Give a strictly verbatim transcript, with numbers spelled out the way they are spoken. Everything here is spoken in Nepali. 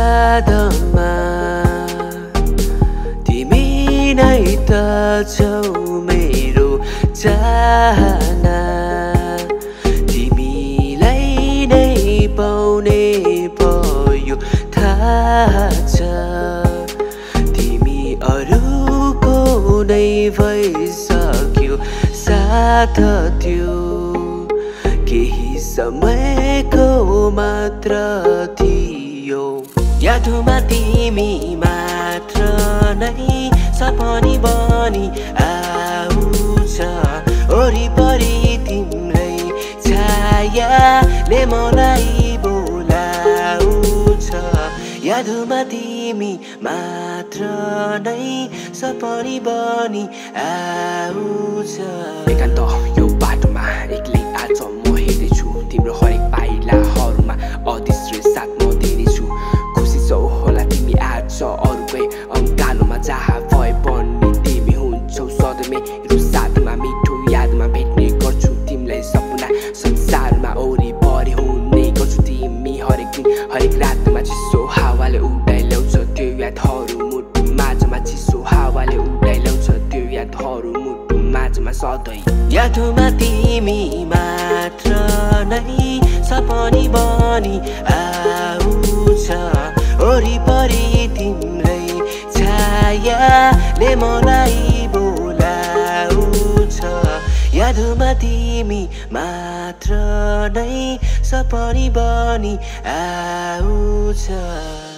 यादमा तिमी नै त छौ मेरो चाहना तिमीलाई नै पाउने भयो थाहा छ तिमी अरूको नै भइसक्यो साथ त्यो केही समयको मात्र थियो यादमा तिमी मात्र नै सपनी बनी आउँछ वरिपरि तिम्रै छायाले मलाई बोलाउँछ यादमा तिमी मात्र नै सपनी बनी आउँछ एकान्त यो बाटोमा एक्लै आज म हिँड्दैछु तिम्रो हरेक पाइलाहरूमा अदृश्य साथ म दिनेछु खुसी छौ होला तिमी आज अरूकै अङ्गालोमा जहाँ भए पनि तिमी हुन्छौ सधैँ मेरो साथमा मिठो यादमा भेट्ने गर्छु तिमीलाई सपना संसारमा वरिपरि हुने गर्छु तिमी हरेक दिन हरेक रातमा चिसो हावाले उडाइ ल्याउँछ त्यो यादहरू मुटु माझमा चिसो हावाले उडाइ ल्याउँछ त्यो यादहरू मुटु माझमा सधैँ यादमा तिमी मात्र नै सपनी बनी आउँछ वरिपरि तिम्रै छायाले मलाई बोलाउँछ यादमा तिमी मात्र नै सपनी बनी आउँछ।